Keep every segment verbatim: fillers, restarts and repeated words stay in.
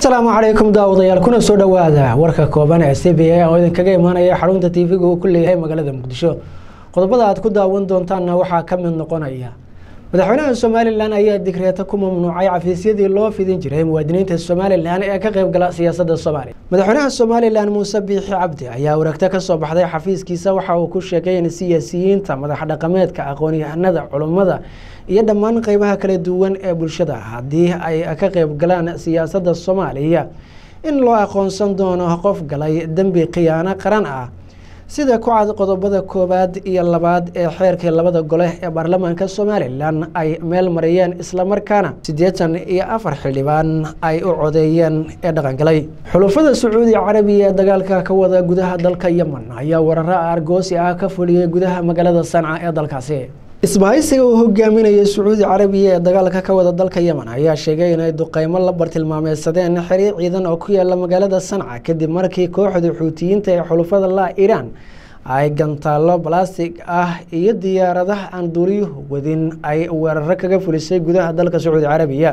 السلام عليكم داوديال كنا soo dhawaada warka kooban ee C B A oo idin kaga imaanaya xarunta T V-ga uu ku leeyahay magaalada Muqdisho. Qodobada aad ku daawan doontaan waxa ka mid noqonaya madaxweynaha Soomaaliland ayaa digreeta ku mamnuucay xafiisyadii loo fidin jiray muwaadiniinta Soomaaliland ee ka qayb gala siyaasadda Soomaaliya. Madaxweynaha Soomaaliland Muuse Biixi Cabdi ayaa waragta ka soo baxday xafiiskiisa waxa uu ku sheegay in siyaasiyiinta madax dhaqameedka aqoon-yahanada culimada iyo dhammaan qaybaha kala duwan ee bulshada haddii ay ka qayb galaan siyaasadda Soomaaliya in loo aqoonsan doono qof galay dambi khiyaano qaran ah sida ku cad qodobada koobaad iyo labaad ee xeerka labada gole ee baarlamaanka Soomaaliland ay meel mariyeen isla markaana siddeetan iyo afar xildhibaan ay u codeeyeen ee dhaqan galay. Xulafada Sacuudi Carabiya ee dagaalka ka wada gudaha dalka Yemen ayaa weerar argoosi ah ka fuliyay gudaha magaalada Sanca ee dalkaasi. isbahaysiga uu hogaaminaya Sacuudi Carabiya ee dagaalka ka wada dalka Yemen ayaa sheegay in ay duqeymo la bartilmaameedsadeen xiriir ciidan oo ku yaala magaalada Sanca kadib markii kooxda Xuutiyiinta ee xulafada la Iran ay gantaalo plastic ah iyo diyaaradaha aan duuliyuhu wadin ay weerar kaga fulisay gudaha dalka Sacuudi Carabiya.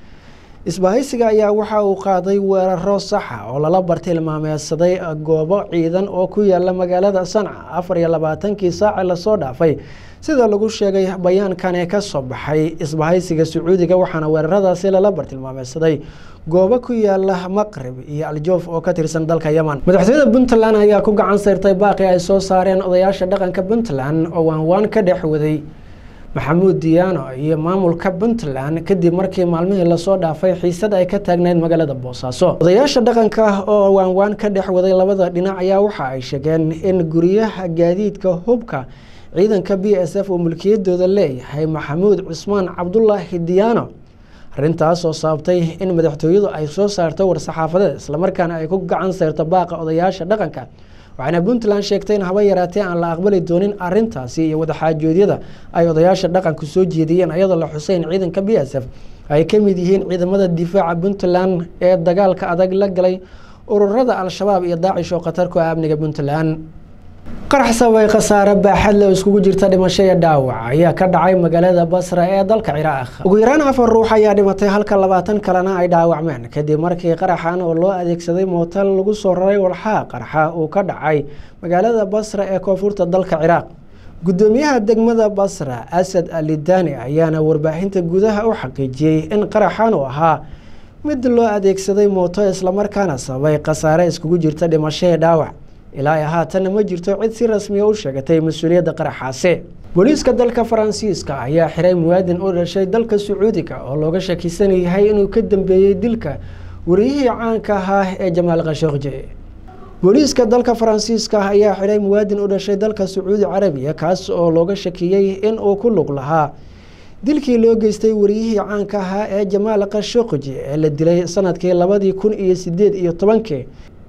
isbahaysiga ayaa waxa uu qaaday weeraro sax ah oo lala bartilmaameedsaday goobo ciidan oo ku yaala magaalada Sanca afar iyo labaatan-kii saac la soo dhaafay sida lagu sheegay bayaankan ee ka soo baxay isbahaysiga Sacuudiga waxaana weeraradaasi lala bartilmaameedsaday goobo ku yaala Maqrib iyo Aljoof oo ka tirsan dalka Yemen. Madaxweynaha Puntland ayaa ku gacan saartay baaqi ay soo saareen odayaasha dhaqanka Puntland oo waan ka dhex waday Maxamuud Diyaano iyo maamulka Puntland kadib markii maalmihii la soo dhaafay xiisad ay ka taagneed magaalada Boosaaso. Odayaasha dhaqanka oo waan waan ka dhex waday labada dhinac ayaa waxa ay sheegeen in guriyaha gaadiidka hubka ciidanka B S F oo mulkiyadooda leeyahay Maxamuud Cusmaan Cabdullaahi Diyaano arintaas oo sababtay in madaxtooyadu ay soo saarto war saxaafadeed isla markaana ay ku gacan saarto baaqa odayaasha dhaqanka. waxaana Puntland sheegtay in haba yaraatee aan la aqbali doonin arintaasi iyo wada xaajoodyada ay odayaasha dhaqanku soo jeediyeen ayadoo la xuseyn ciidanka B S F ay ka mid yihiin ciidamada difaaca Puntland ee dagaalka adag la galay ururada Al-Shabaab iyo Daacish oo khatar ku ah amniga Puntland. qarax sababay khasaare baaxad leh oo iskugu jirta dhimasho iyo dhaawac ayaa ka dhacay magaalada Basra ee dalka Ciraaq. ugu yaraan afar ruux ayaa dhimatay halka labaatan kalena ay dhaawacmeen kadib markii qaraxan oo loo adeegsaday mootal lagu soo raray walxaha qarxa uu ka dhacay magaalada Basra ee koonfurta dalka Ciraaq. gudoomiyaha degmada Basra Asad Al-Lidani ayaana warbaahinta gudaha u xaqiijiyay in qaraxan uu ahaa mid loo adeegsaday mooto isla markaana sababay khasaare iskugu jirta dhimasho iyo dhaawac. ilaa haatan ma jirto cid si rasmi ah u sheegatay mas'uuliyadda qaraxaasi. booliiska dalka Faransiiska ayaa xiray muwaadin u dhashay dalka Sacuudiga oo looga shakisan yahay inuu ka dambeeyay dilka wariyihii caanka ahaa ee Jamaal Khashoggi. booliiska dalka Faransiiska ayaa xiray muwaadin u dhashay dalka Sacuudi Carabiya kaas oo looga shakiyay in uu ku lug lahaa dilkii loo geystay wariyihii caanka ahaa ee Jamaal Khashoggi ee la dilay sanadkii labadii kun iyo siddeed iyo tobankii.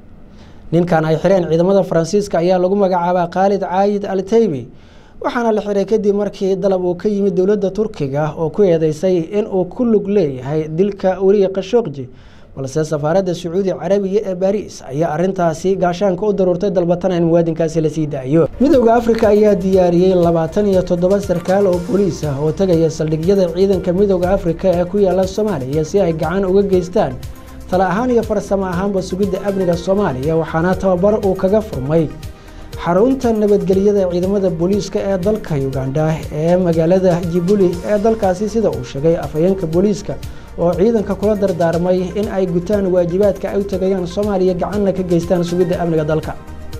ninkan ay xireen ciidamada Faransiiska ayaa lagu magacaabaa Khalid Aid Al-Taybi waxaana la xiray kadib markii dalab uu ka yimid dowladda Turkiga oo ku eedeysay in uu ku lug leeyahay dilka wariyihii Khashoggi balse safaaradda Sacuudi Carabiya ee Paris ayaa arintaasi gaashaanka u daruurtay dalbatana in muwaadinkaasi la sii daayo. midowga Afrika ayaa diyaariyay labaatan iyo toddoba sarkaal oo booliis ah oo tagaya saldhigyada ciidanka midowga Afrika ee ku yaala Soomaaliya si ay gacan uga geystaan tala ahaan iyo farsamo ahaanba sugidda amniga Soomaaliya waxaana tababar uu kaga furmay xarunta nabadgelyada ciidamada booliiska ee dalka Uganda ee magaalada Djibouti ee dalkaasi sida uu sheegay afhayeenka booliiska oo ciidanka kula dardaarmay in ay gutaan waajibaadka ay u tagayaan Soomaaliya gacanna ka geystaan sugidda amniga dalka.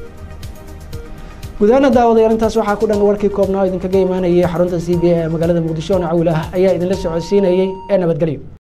gudaana daawadayaal intaas waxaa ku dhan warkii koobnaa idinkaga imaanayay xarunta C B A ee magaalada Muqdisho oo Cawil ah ayaa idinla socodsiinayay ee nabadgelyo.